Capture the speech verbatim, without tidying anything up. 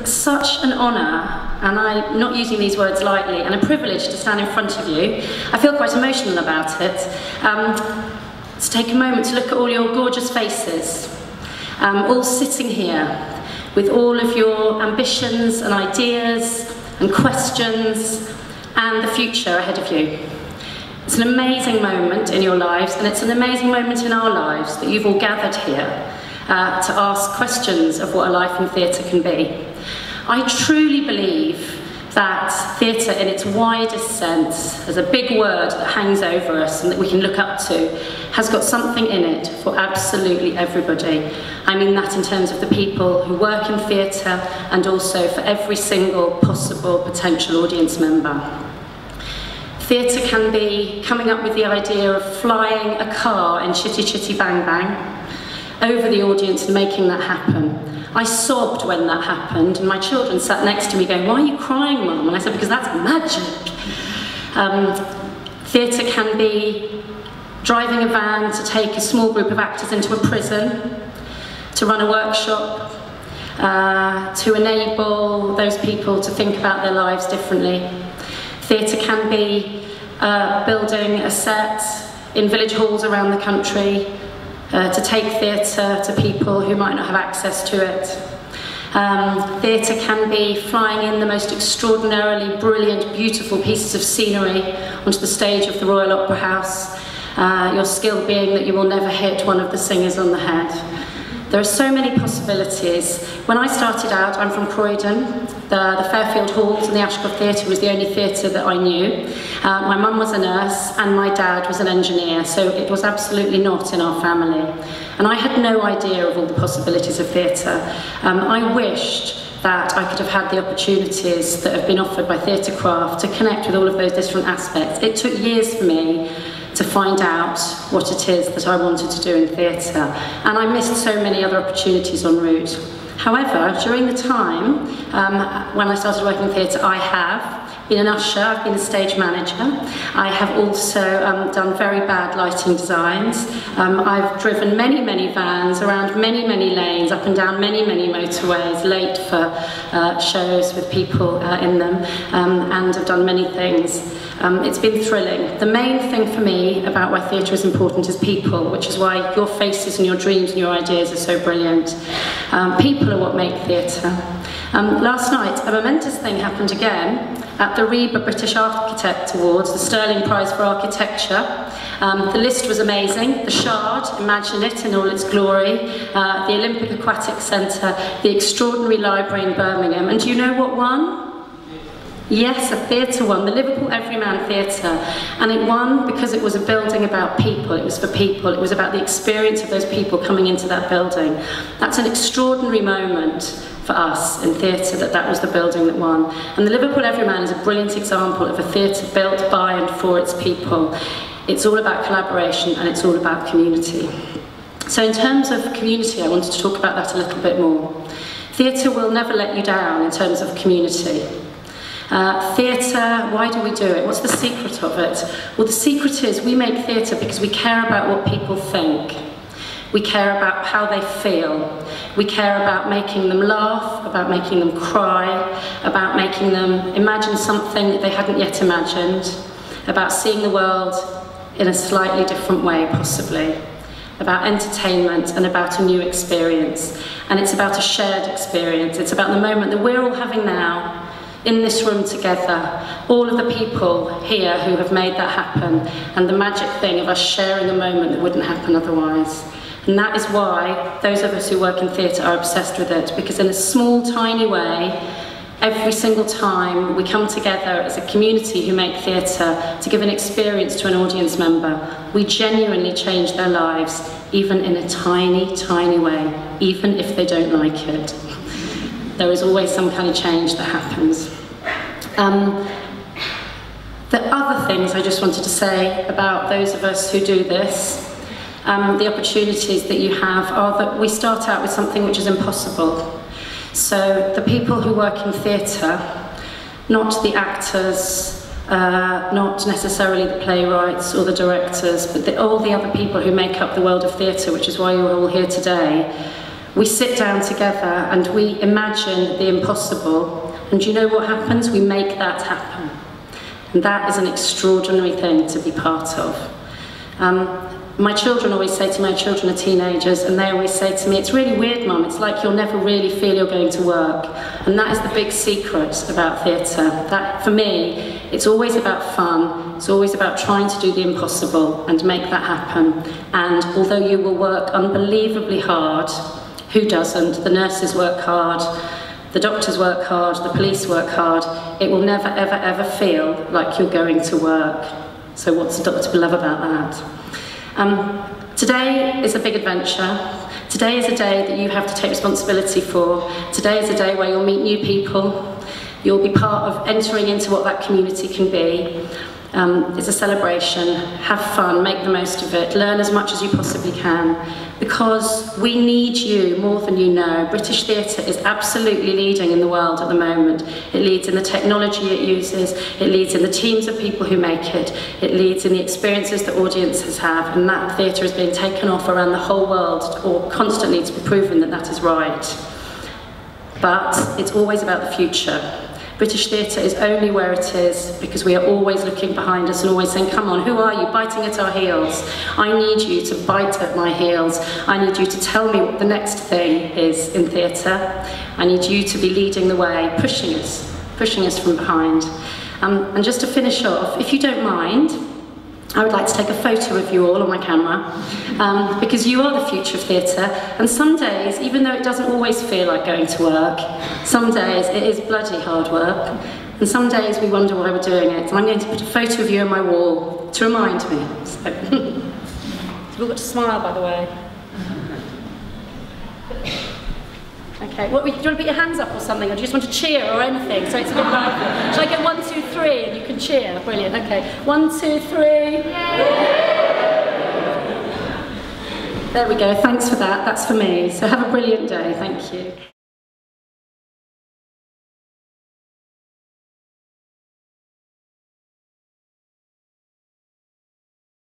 such an honour, and I'm not using these words lightly, and a privilege to stand in front of you. I feel quite emotional about it. Um, to take a moment to look at all your gorgeous faces, um, all sitting here with all of your ambitions and ideas and questions and the future ahead of you. It's an amazing moment in your lives, and it's an amazing moment in our lives that you've all gathered here uh, to ask questions of what a life in theatre can be. I truly believe that theatre in its widest sense, as a big word that hangs over us and that we can look up to, has got something in it for absolutely everybody. I mean that in terms of the people who work in theatre and also for every single possible potential audience member. Theatre can be coming up with the idea of flying a car in Chitty Chitty Bang Bang over the audience and making that happen. I sobbed when that happened, and my children sat next to me going, "Why are you crying, Mum?" And I said, "Because that's magic." Um, theatre can be driving a van to take a small group of actors into a prison, to run a workshop, uh, to enable those people to think about their lives differently. Theatre can be uh, building a set in village halls around the country, Uh, to take theatre to people who might not have access to it. Um, theatre can be flying in the most extraordinarily brilliant, beautiful pieces of scenery onto the stage of the Royal Opera House, uh, your skill being that you will never hit one of the singers on the head. There are so many possibilities. When I started out, I'm from Croydon. The, the Fairfield Halls and the Ashcroft Theatre was the only theatre that I knew. Uh, my mum was a nurse and my dad was an engineer, so it was absolutely not in our family. And I had no idea of all the possibilities of theatre. Um, I wished that I could have had the opportunities that have been offered by Theatrecraft to connect with all of those different aspects. It took years for me to find out what it is that I wanted to do in theatre, and I missed so many other opportunities en route. However, during the time um, when I started working in theatre, I have been an usher, I've been a stage manager, I have also um, done very bad lighting designs, um, I've driven many, many vans around many, many lanes, up and down many, many motorways, late for uh, shows with people uh, in them, um, and I've done many things. Um, it's been thrilling. The main thing for me about why theatre is important is people, which is why your faces and your dreams and your ideas are so brilliant. Um, people are what make theatre. Um, last night, a momentous thing happened again at the RIBA British Architect Awards, the Sterling Prize for Architecture. Um, the list was amazing. The Shard, imagine it in all its glory, uh, the Olympic Aquatic Centre, the Extraordinary Library in Birmingham, and do you know what won? Yes, a theatre won, the Liverpool Everyman Theatre, and it won because it was a building about people, it was for people, it was about the experience of those people coming into that building. That's an extraordinary moment for us in theatre, that that was the building that won. And the Liverpool Everyman is a brilliant example of a theatre built by and for its people. It's all about collaboration and it's all about community. So in terms of community, I wanted to talk about that a little bit more. Theatre will never let you down in terms of community. Uh, theatre, why do we do it? What's the secret of it? Well, the secret is we make theatre because we care about what people think. We care about how they feel. We care about making them laugh, about making them cry, about making them imagine something that they hadn't yet imagined, about seeing the world in a slightly different way, possibly, about entertainment and about a new experience. And it's about a shared experience. It's about the moment that we're all having now, in this room together, all of the people here who have made that happen, and the magic thing of us sharing a moment that wouldn't happen otherwise. And that is why those of us who work in theatre are obsessed with it, because in a small, tiny way, every single time we come together as a community who make theatre to give an experience to an audience member, we genuinely change their lives, even in a tiny, tiny way, even if they don't like it. There is always some kind of change that happens. Um, the other things I just wanted to say about those of us who do this, um, the opportunities that you have are that we start out with something which is impossible. So the people who work in theatre, not the actors, uh, not necessarily the playwrights or the directors, but the, all the other people who make up the world of theatre, which is why you're all here today, We sit down together and we imagine the impossible, and do you know what happens? We make that happen. And that is an extraordinary thing to be part of. Um, my children always say to me, my children are teenagers, and they always say to me, it's really weird, Mum, it's like you'll never really feel you're going to work. And that is the big secret about theatre. That, for me, it's always about fun, it's always about trying to do the impossible and make that happen. And although you will work unbelievably hard, who doesn't? The nurses work hard, the doctors work hard, the police work hard. It will never, ever, ever feel like you're going to work. So what's not to love about that? Um, today is a big adventure. Today is a day that you have to take responsibility for. Today is a day where you'll meet new people. You'll be part of entering into what that community can be. Um, it's a celebration. Have fun, make the most of it, learn as much as you possibly can, because we need you more than you know. British theatre is absolutely leading in the world at the moment. It leads in the technology it uses, it leads in the teams of people who make it, it leads in the experiences that audiences have, and that theatre is being taken off around the whole world, or constantly to be proven that that is right. But it's always about the future. British theatre is only where it is because we are always looking behind us and always saying, come on, who are you, biting at our heels? I need you to bite at my heels. I need you to tell me what the next thing is in theatre. I need you to be leading the way, pushing us, pushing us from behind. Um, and just to finish off, if you don't mind, I would like to take a photo of you all on my camera, um, because you are the future of theatre, and some days, even though it doesn't always feel like going to work, some days it is bloody hard work, and some days we wonder why we're doing it, and I'm going to put a photo of you on my wall to remind me. So, so we've got to smile, by the way. Okay, what, do you want to put your hands up or something, or do you just want to cheer or anything? So it's a bit like, shall I get one, two, three, and you can cheer? Brilliant, okay. One, two, three. There we go, thanks for that, that's for me. So have a brilliant day, thank you.